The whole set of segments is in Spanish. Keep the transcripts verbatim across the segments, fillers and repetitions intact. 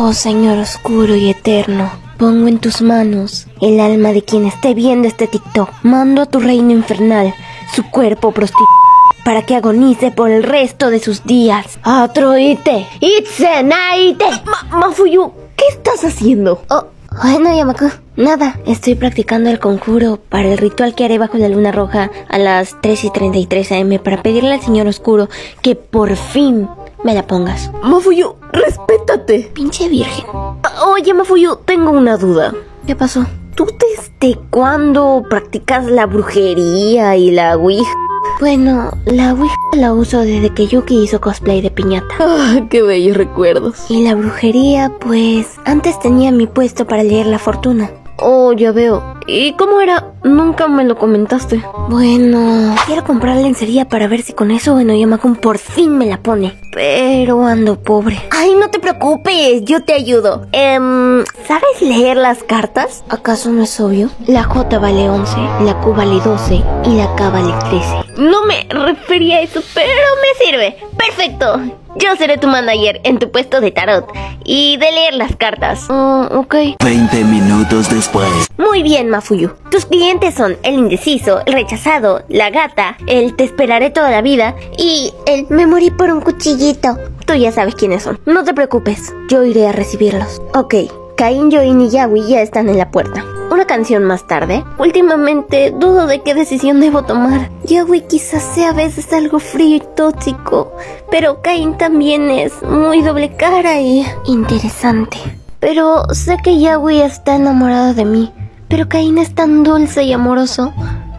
Oh Señor oscuro y eterno, pongo en tus manos el alma de quien esté viendo este TikTok. Mando a tu reino infernal su cuerpo prostituido para que agonice por el resto de sus días. Atroite, itzenaite. Ma Mafuyu, ¿qué estás haciendo? Oh, bueno, Yamaku, nada, estoy practicando el conjuro para el ritual que haré bajo la luna roja a las tres y treinta y tres a eme para pedirle al Señor Oscuro que por fin me la pongas. Mafuyu, respétate. Pinche virgen. Oye, Mafuyu, tengo una duda. ¿Qué pasó? ¿Tú desde cuándo practicas la brujería y la ouija? Bueno, la ouija la uso desde que Yuki hizo cosplay de piñata. Ah, qué bellos recuerdos. Y la brujería, pues, antes tenía mi puesto para leer la fortuna. Oh, ya veo. ¿Y cómo era? Nunca me lo comentaste. Bueno, quiero comprar lencería para ver si con eso Enoyamakun por fin me la pone. Pero ando pobre. Ay, no te preocupes, yo te ayudo. Em, ¿sabes leer las cartas? ¿Acaso no es obvio? La J vale once, la Q vale doce y la K vale trece. No me refería a eso, pero me sirve. ¡Perfecto! Yo seré tu manager en tu puesto de tarot y de leer las cartas. Oh, ok. veinte minutos después. Muy bien, Mafuyu. Tus clientes son el indeciso, el rechazado, la gata, el te esperaré toda la vida y el me morí por un cuchillito. Tú ya sabes quiénes son. No te preocupes, yo iré a recibirlos. Ok, Cain, Yoin y Yaoi ya están en la puerta. Una canción más tarde. Últimamente dudo de qué decisión debo tomar. Yaoi quizás sea a veces algo frío y tóxico, pero Cain también es muy doble cara y interesante. Pero sé que Yaoi está enamorado de mí, pero Cain es tan dulce y amoroso.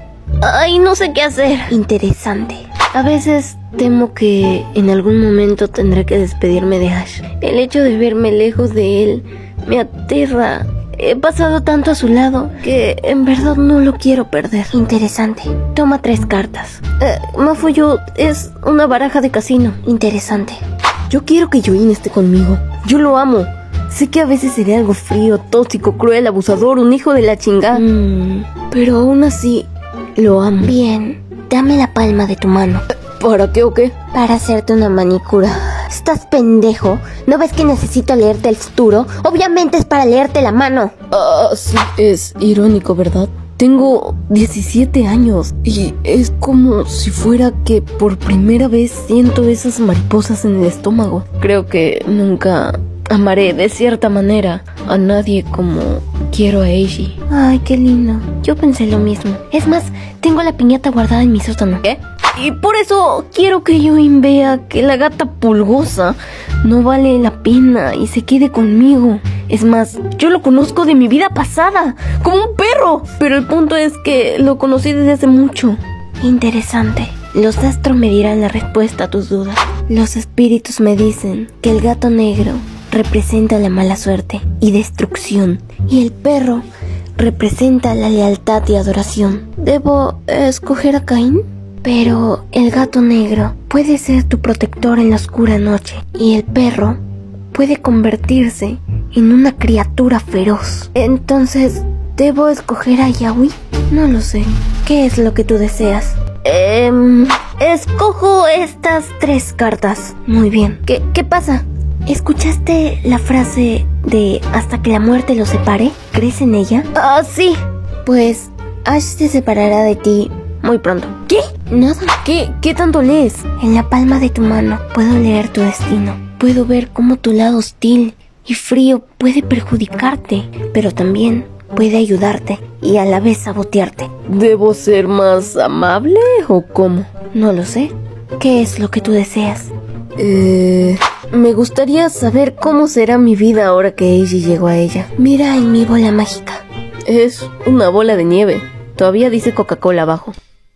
Ay, no sé qué hacer. Interesante. A veces temo que en algún momento tendré que despedirme de Ash. El hecho de verme lejos de él me aterra. He pasado tanto a su lado que en verdad no lo quiero perder. Interesante. Toma tres cartas. Eh, Mafuyu es una baraja de casino. Interesante. Yo quiero que Yoin esté conmigo. Yo lo amo. Sé que a veces seré algo frío, tóxico, cruel, abusador, un hijo de la chingada. Mm, pero aún así, lo amo. Bien, dame la palma de tu mano. ¿Para qué o qué? Para hacerte una manicura. ¿Estás pendejo? ¿No ves que necesito leerte el futuro? Obviamente es para leerte la mano. Ah, sí, es irónico, ¿verdad? Tengo diecisiete años y es como si fuera que por primera vez siento esas mariposas en el estómago. Creo que nunca amaré de cierta manera a nadie como quiero a Eiji. Ay, qué lindo. Yo pensé lo mismo. Es más, tengo la piñata guardada en mi sótano. ¿Qué? Y por eso quiero que Yoin vea que la gata pulgosa no vale la pena y se quede conmigo. Es más, yo lo conozco de mi vida pasada, como un perro. Pero el punto es que lo conocí desde hace mucho. Interesante. Los astros me dirán la respuesta a tus dudas. Los espíritus me dicen que el gato negro representa la mala suerte y destrucción, y el perro representa la lealtad y adoración. ¿Debo escoger a Cain? Pero el gato negro puede ser tu protector en la oscura noche, y el perro puede convertirse en una criatura feroz. Entonces, ¿debo escoger a Yaoi? No lo sé. ¿Qué es lo que tú deseas? Eh, escojo estas tres cartas. Muy bien. ¿Qué, qué pasa? ¿Escuchaste la frase de hasta que la muerte los separe? ¿Crees en ella? Ah, sí. Pues Ash se separará de ti muy pronto. ¿Qué? Nada. ¿Qué? ¿Qué tanto lees? En la palma de tu mano puedo leer tu destino. Puedo ver cómo tu lado hostil y frío puede perjudicarte, pero también puede ayudarte y a la vez sabotearte. ¿Debo ser más amable o cómo? No lo sé. ¿Qué es lo que tú deseas? Eh... Me gustaría saber cómo será mi vida ahora que Eiji llegó a ella. Mira en mi bola mágica. Es una bola de nieve. Todavía dice Coca-Cola abajo.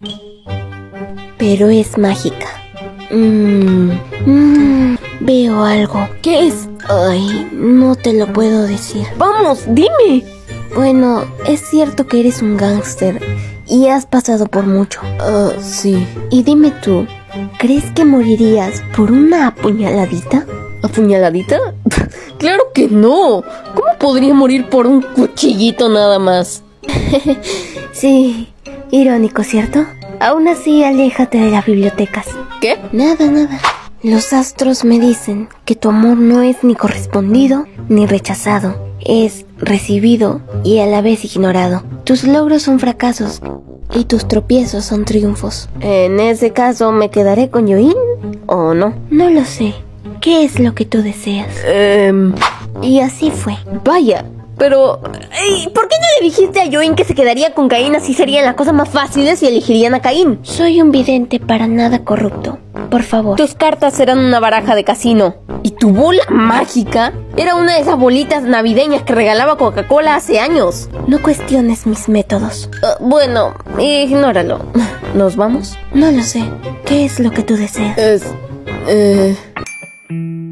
Pero es mágica. Mmm... Mmm... Veo algo. ¿Qué es? Ay, no te lo puedo decir. ¡Vamos, dime! Bueno, es cierto que eres un gángster y has pasado por mucho. Ah, uh, sí. Y dime tú, ¿crees que morirías por una apuñaladita? ¿Apuñaladita? ¡Claro que no! ¿Cómo podría morir por un cuchillito nada más? Sí, irónico, ¿cierto? Aún así, aléjate de las bibliotecas. ¿Qué? Nada, nada. Los astros me dicen que tu amor no es ni correspondido ni rechazado. Es recibido y a la vez ignorado. Tus logros son fracasos y tus tropiezos son triunfos. En ese caso, ¿me quedaré con Yoin o no? No lo sé. ¿Qué es lo que tú deseas? Eh... Y así fue. Vaya, pero... Ey, ¿por qué no le dijiste a Yoin que se quedaría con Caín? Así serían las cosas más fáciles y elegirían a Caín. Soy un vidente para nada corrupto. Por favor. Tus cartas eran una baraja de casino. Y tu bola mágica era una de esas bolitas navideñas que regalaba Coca-Cola hace años. No cuestiones mis métodos. Uh, bueno, ignóralo. ¿Nos vamos? No lo sé. ¿Qué es lo que tú deseas? Es... Eh...